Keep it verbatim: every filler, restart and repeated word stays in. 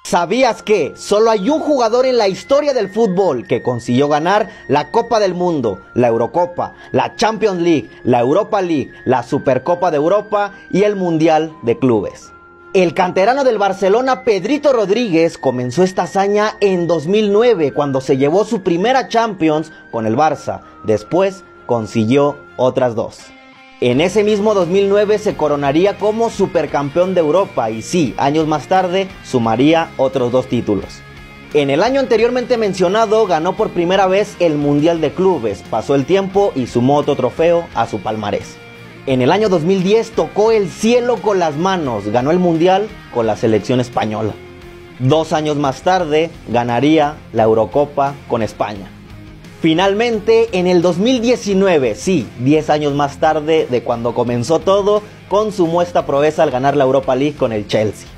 ¿Sabías que solo hay un jugador en la historia del fútbol que consiguió ganar la Copa del Mundo, la Eurocopa, la Champions League, la Europa League, la Supercopa de Europa y el Mundial de Clubes? El canterano del Barcelona, Pedrito Rodríguez, comenzó esta hazaña en dos mil nueve cuando se llevó su primera Champions con el Barça. Después consiguió otras dos. En ese mismo dos mil nueve se coronaría como supercampeón de Europa y sí, años más tarde sumaría otros dos títulos. En el año anteriormente mencionado ganó por primera vez el Mundial de Clubes, pasó el tiempo y sumó otro trofeo a su palmarés. En el año dos mil diez tocó el cielo con las manos, ganó el Mundial con la selección española. Dos años más tarde ganaría la Eurocopa con España. Finalmente, en el dos mil diecinueve, sí, diez años más tarde de cuando comenzó todo, consumó esta proeza al ganar la Europa League con el Chelsea.